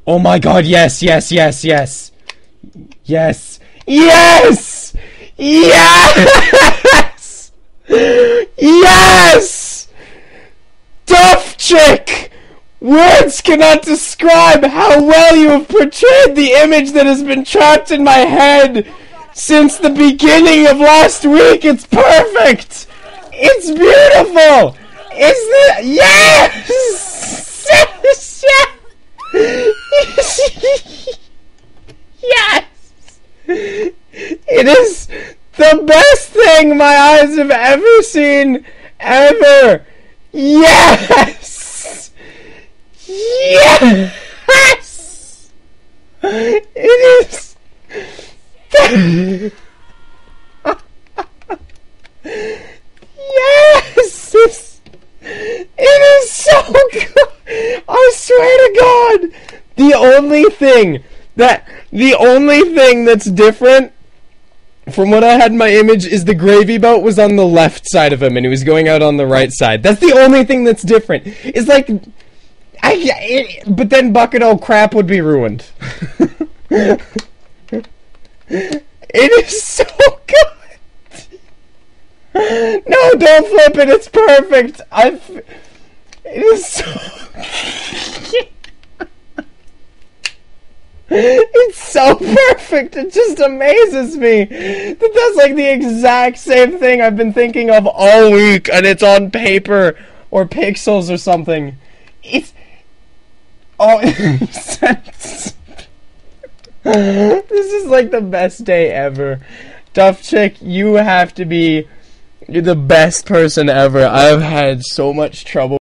Oh my god, yes, yes, yes, yes. Yes. Yes! Yes! Yes! Duff Chick! Words cannot describe how well you have portrayed the image that has been trapped in my head since the beginning of last week. It's perfect! It's beautiful! It's the... Yes! Yes! It is the best thing my eyes have ever seen, ever! Yes! Yes! It is... Yes! It is so good! I swear to God! The only thing that's different from what I had in my image is the gravy boat was on the left side of him and he was going out on the right side. That's the only thing that's different. It's like... but then Bucket O' Crap would be ruined. It is so good! No, don't flip it, it's perfect! It is so... It's so perfect, it just amazes me that that's like the exact same thing I've been thinking of all week and it's on paper or pixels or something. It's... Oh, this is like the best day ever. Duff Chick, you have to be... You're the best person ever. I've had so much trouble